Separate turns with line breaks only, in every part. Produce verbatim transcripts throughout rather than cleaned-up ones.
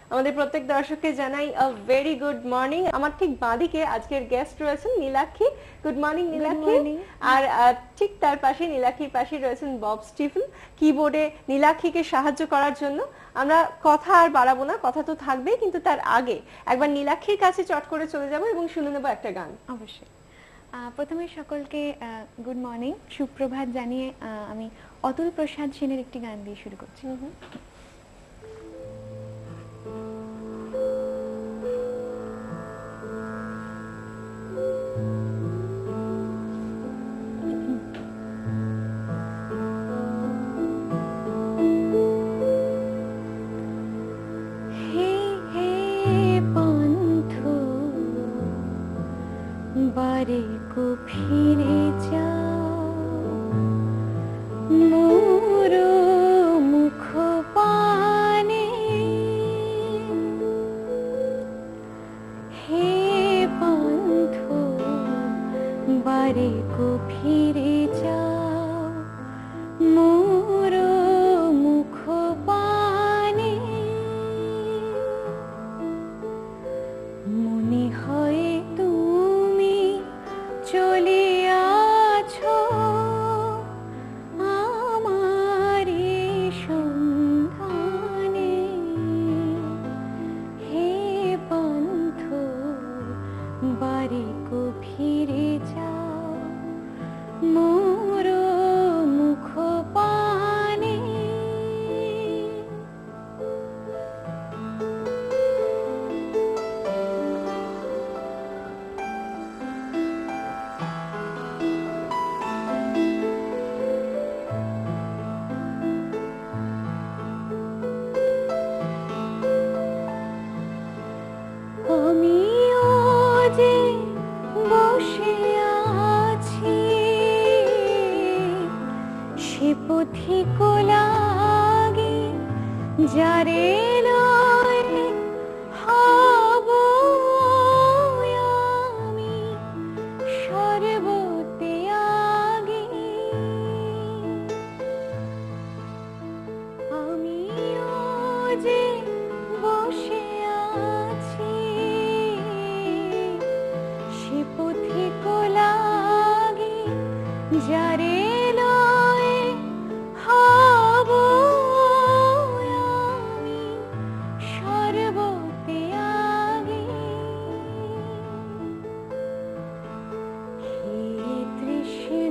আমাদের প্রত্যেক দর্শককে জানাই আ ভেরি গুড মর্নিং। আমার ঠিক বাঁদিকে আজকের গেস্ট রয়েছেন নীলাক্ষী। Good morning Nilakshi. আর ঠিক তার পাশে নীলাক্ষীর পাশে রয়েছেন বব স্টিফেন কিবোর্ডে নীলাক্ষীকে সাহায্য করার জন্য। আমরা কথা আর বাড়াবো না, কথা তো থাকবেই, কিন্তু তার আগে একবার নীলাক্ষীর কাছে চট করে চলে যাব এবং শুনে নেব একটা গান।
অবশ্যই। প্রথমে সকলকে গুড মর্নিং, সুপ্রভাত জানিয়ে আমি অতুল প্রসাদ সেনের একটি গান দিয়ে শুরু করছি।
বারে কো ফিরে যাও, মোর মুখ পানে, হে বন্ধু বারে কো ফিরে যাও, মোর মুখ পানে, মনে হয় চলিয়াছো আমারি সন্ধানে, হে বন্ধু বাড়ি কো ফিরে যাও, মোর মুখ পানে। আমিও যে বসে আছি সে পথিক লাগি, যারে লয় হব আমি সর্বত্যাগী। আমিও যে বসে পথিক লাগি, যারে লয় হব আমি সর্বত্যাগী। হে তৃষ্ণ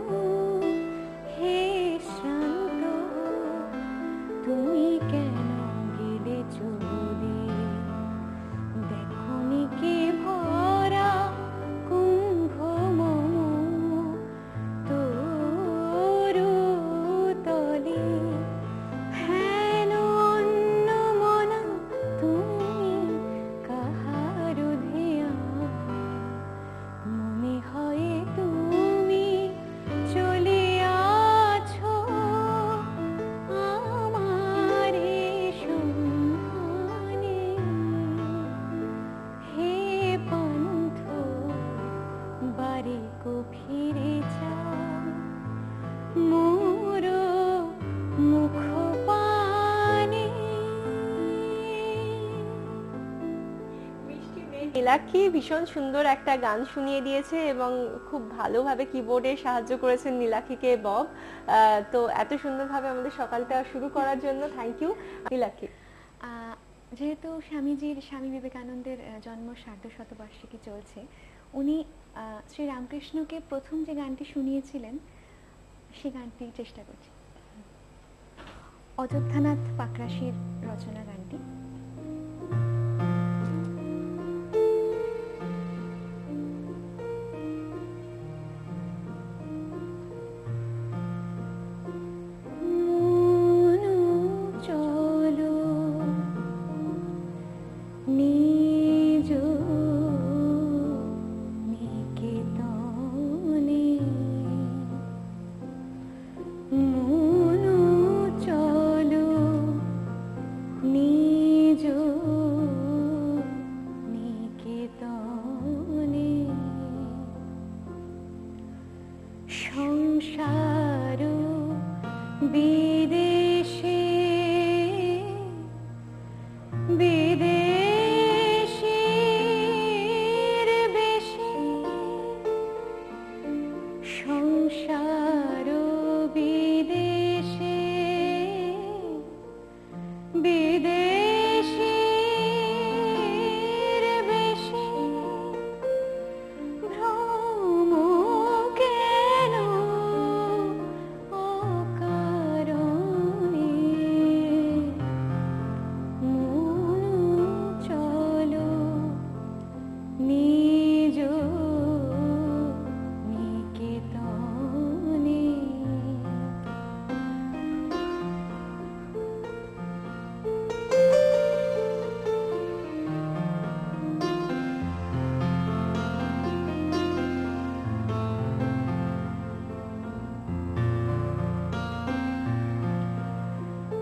হে শ্রান্ত, তুমি কেন গেলে চলে, দেখনি কি ভরা কুম্ভ মম তরু তলে, হেন অন্য মনা তুমি কাহার ধিয়া, মনে হয় তুমি চলিয়াছো আমারে সন্ধানে, হে বন্ধু বাড়ি কো ফিরে যাও, মোর মুখ পানে।
নীলাক্ষী ভীষণ সুন্দর একটা গান শুনিয়ে দিয়েছে এবং খুব ভালোভাবে কিবোর্ডে সাহায্য করেছেন নীলাক্ষীকে বব। তো এত সুন্দরভাবে আমাদের সকালটা শুরু করার জন্য থ্যাংক ইউ নীলাক্ষী।
যেহেতু স্বামীজির স্বামী বিবেকানন্দের জন্ম সার্ধ শতবার্ষিকী চলছে, উনি শ্রী রামকৃষ্ণকে প্রথম যে গানটি শুনিয়েছিলেন সেই গানটি চেষ্টা করছি। অযোধ্যানাথ পাকরাশির রচনা গানটি।
চলো নী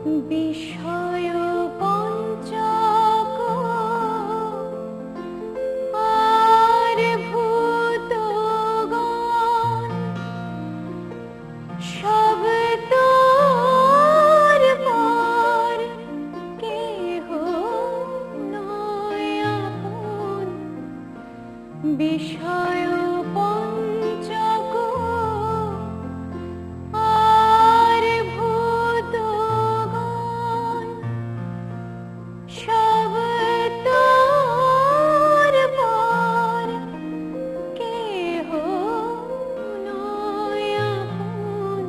বিষয় পঞ্চক আর ভূতগণ সব তোর পর, কেহ নয় আপন। বিষয় পঞ্চক আর ভূতগণ সব তোর পর, কেহ নয় আপন।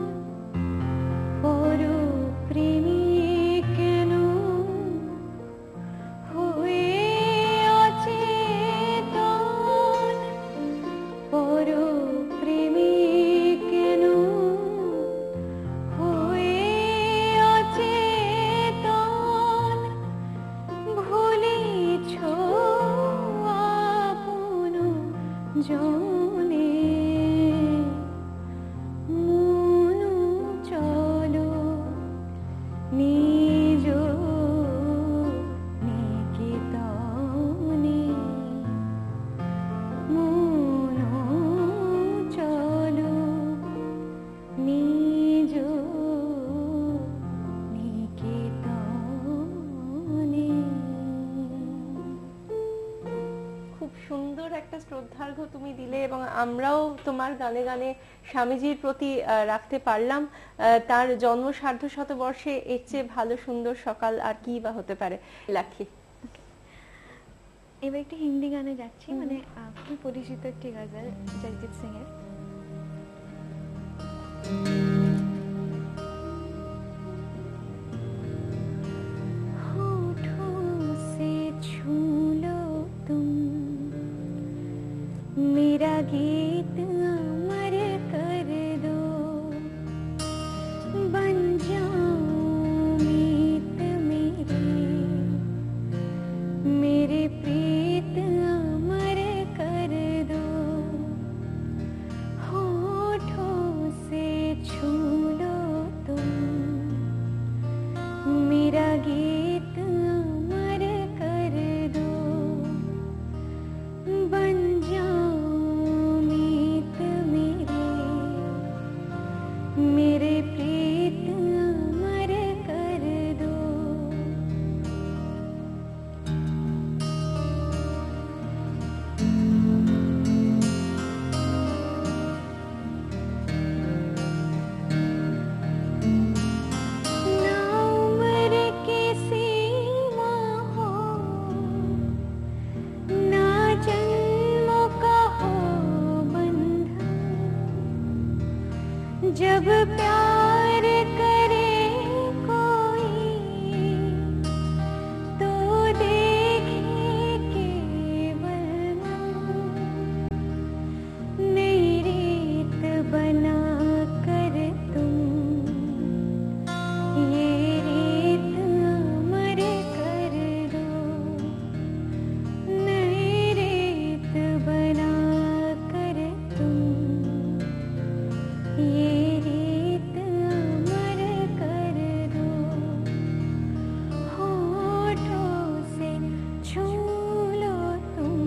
পরপ্রেমিক কেন হয়ে অচেতন, পরপ্রেমিক কেন হয়ে অচেতন। ভুলেছ আপন জনে, মন চলো নিজ নিকেতনে। মন চলো নিজ নিকেতনে।
খুব সুন্দর একটা শ্রদ্ধার্ঘ্য তুমি দিলে এবং আমরাও তোমার গানে গানে স্বামীজির প্রতি আহ, রাখতে পারলাম। আহ, তার জন্ম সার্ধ শতবর্ষে এর চেয়ে ভালো সুন্দর সকাল আর কি বা হতে পারে। লাখি,
এবার একটি হিন্দি গানে যাচ্ছি, মানে আহ, খুবই পরিচিত একটি গজল জগজিৎ সিং এর।
होठों से छू लो तुम, मेरा गीत अमर कर दो। बन जाओ मीत मेरे, मेरे प्रीत अमर कर दो। होठों से छू लो तुम, मेरा गीत अमर कर दो। बन जाओ मीत मेरे, मेरे प्रीत अमर कर दो। ना उम्र की सीमा हो, ना जन्म का हो बंधन। जब प्यार करे कोई तो देखे केवल मन। नई रीत बना कर तुम ये रीत अमर कर दो। नई रीत बना कर तुम ये रीत अमर कर दो। होठों से छू लो तुम,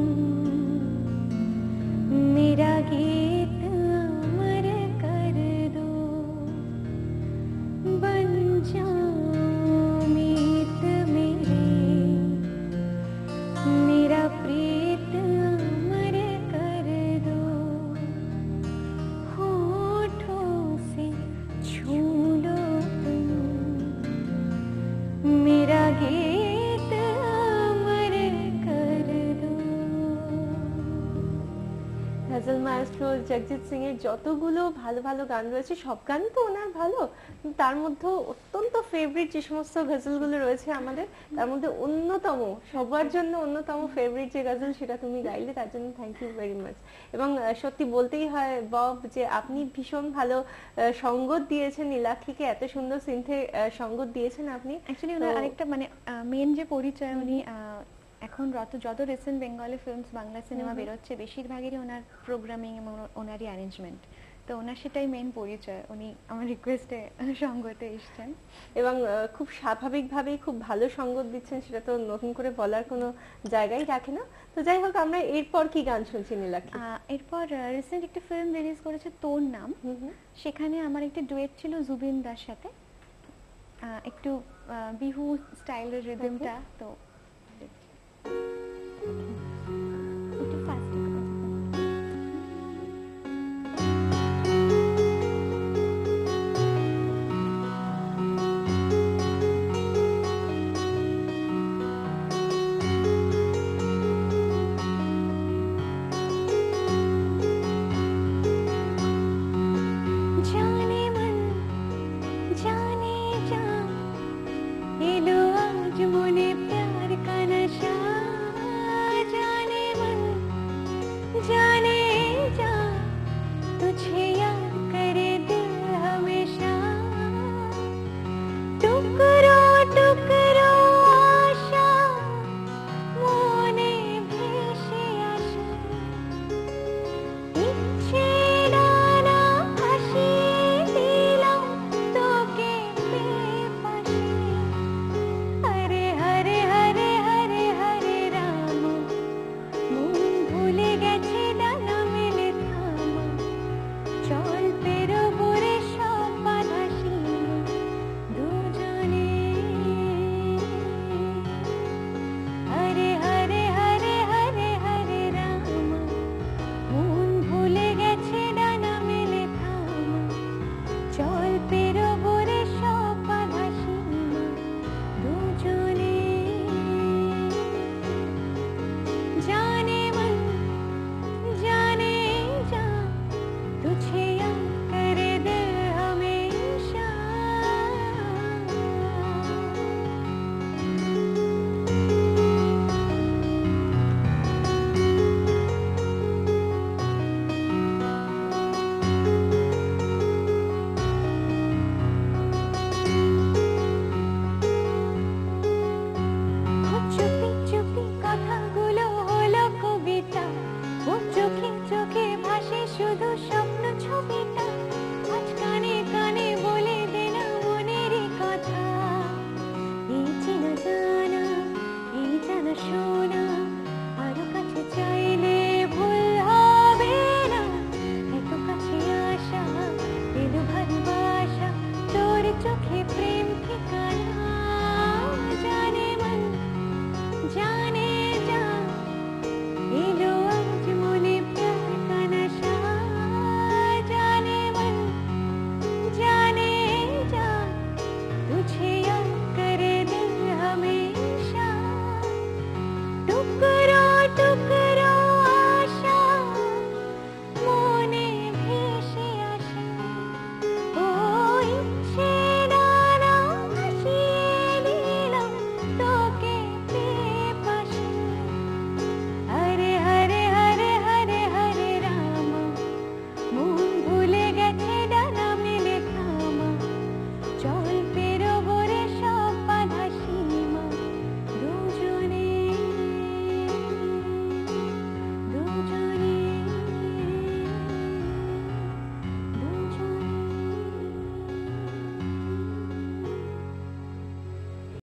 मेरा गीत अमर कर दो। बन जाओ मीत मेरे, मेरा प्रीत अमर कर दो। होठों से छू लो तुम, मेरा गीत अमर कर दो।
গজল মাস্টার জগজিৎ সিং এর যতগুলো ভালো ভালো গান রয়েছে সব গানই তো ওনার ভালো, কিন্তু তার মধ্যে অত্যন্ত ফেভারিট যে সমস্ত গজলগুলো রয়েছে আমাদের, তার মধ্যে অন্যতম, সবার জন্য অন্যতম ফেভারিট যে গজল সেটা তুমি গাইলে, তার জন্য থ্যাংক ইউ ভেরি মাচ। এবং আহ, সত্যি বলতেই হয় বব যে আপনি ভীষণ ভালো আহ, সঙ্গত দিয়েছেন নীলাক্ষীকে, এত সুন্দর সিনথে সঙ্গত দিয়েছেন আপনি।
অ্যাকচুয়ালি ওনার
তো-
আরেকটা মানে মেন যে পরিচয়, উনি আহ, এখন যত যত recent Bengali films Bangla cinema বেরোচ্ছে বেশিরভাগেরই ওনার প্রোগ্রামিং এবং ওনারই অ্যারেঞ্জমেন্ট। তো ওনার সেটাই মেন পরিচয়, উনি আমার রিকোয়েস্টে সঙ্গতে এসেছেন।
এবং আহ, খুব স্বাভাবিকভাবেই খুব ভালো সঙ্গত দিচ্ছেন, সেটা তো নতুন করে বলার কোনো জায়গাই রাখে না। তো যাই হোক, আমরা এরপর কি গান শুনছি নীলাক্ষী?
আহ, এরপর রিসেন্ট একটা ফিল্ম রিলিজ করেছে তোর নাম,
হুম হুম।
সেখানে আমার একটা ডুয়েট ছিল জুবিন দার সাথে, আহ, একটু আহ, বিহু স্টাইলের রিদমটা, তো